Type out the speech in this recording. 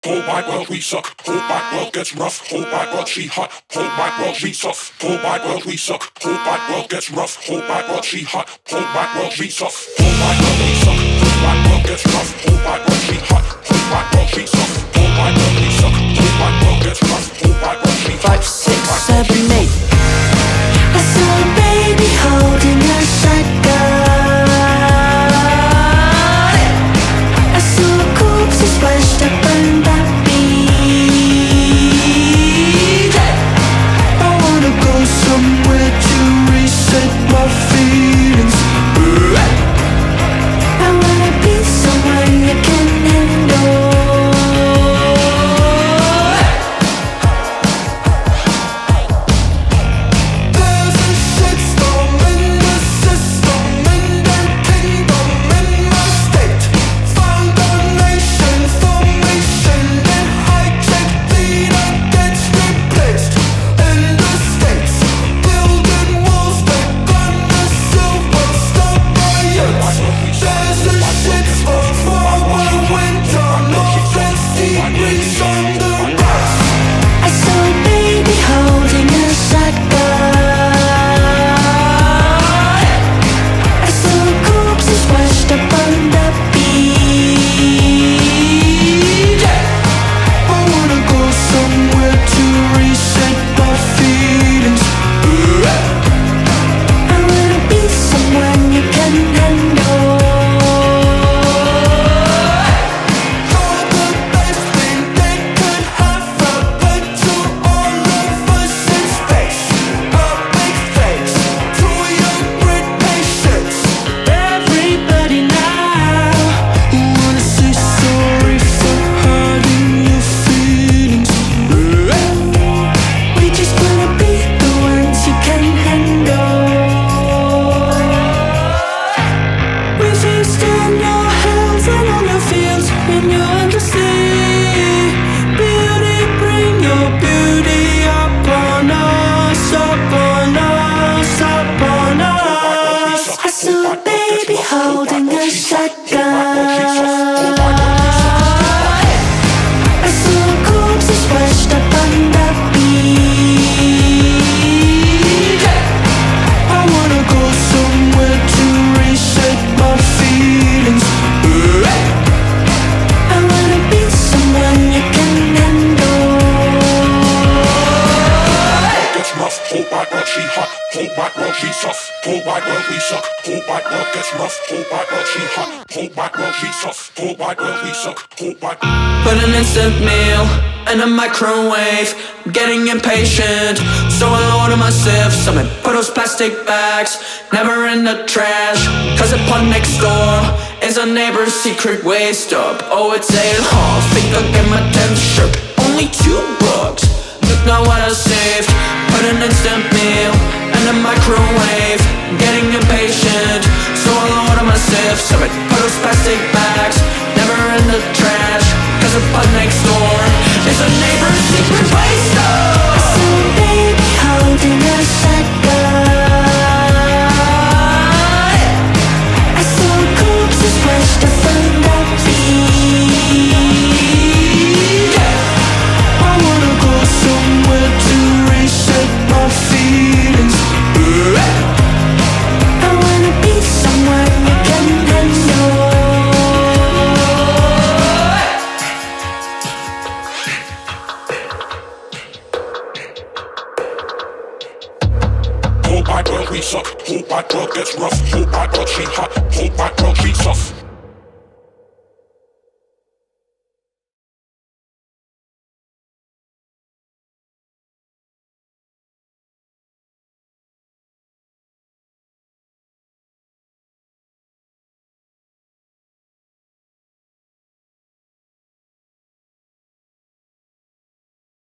Whole wide world we suck. Whole wide world gets rough. Whole wide world she hot. Whole wide world we suck. Whole wide world we suck. Whole wide world gets rough. Whole wide world she hot. Whole wide world we suck. Whole wide world we suck. Whole wide world gets rough. Whole wide world she hot. Whole wide world we suck. Whole wide world we suck. Whole wide world gets rough. Whole wide world she hot. 5, 6, 7, 8. I saw a baby holding a shotgun. I saw corpses washed up on that beach. I wanna go somewhere to reset my feelings. I wanna be someone you can handle. There's a shitstorm in the system, in the kingdom, in my state. Found a nation formation, then hijacked leader gets replaced. In the States, building walls that gonna silver stop riots. There's a shitstorm for a winter, northern sea breeze on the rise. I saw a baby holding a shotgun. I saw corpses washed up on the beach. I wanna go somewhere to reset my feelings. I wanna be someone you can handle. You're the best thing that could have happened to all of us in space. A big thanks to your great patience. Everybody now, I wanna say sorry for hurting your feelings. we just wanna be the ones you can handle. We feast on your health and on your fields in your endless sea. Beauty, bring your beauty up on us, up on us, up on us. I saw a baby holding a shotgun. I saw corpses washed up on the beach. I wanna go somewhere to reset my feelings. I wanna be someone you can handle. Gets rough. Whole wide world she hot. Whole wide world she suck. Whole wide world we suck. Whole wide world gets rough. Whole wide world she hot. Whole wide world she suck. Whole wide world we suck. Whole wide. Put an instant meal in a microwave. I'm getting impatient, so I order myself some and put those plastic bags never in the trash. Cause the pub next door is a neighbor's secret waste stop. Oh, it's ale hall, think I'll get my 10th shirt. Only $2. Look now what I saved. Put an instant meal in a microwave. I'm getting impatient, so I'll order myself some and put those plastic bags never in the trash. Cause the pub next door is a neighbor's secret waste I stop. saw a baby holding a shotgun. I saw corpses washed up on the beach. I wanna go somewhere to reset my feelings. I wanna be someone you can handle. Whole wide world we suck. Whole wide world gets rough. Whole wide world she hot. Whole wide world she suck.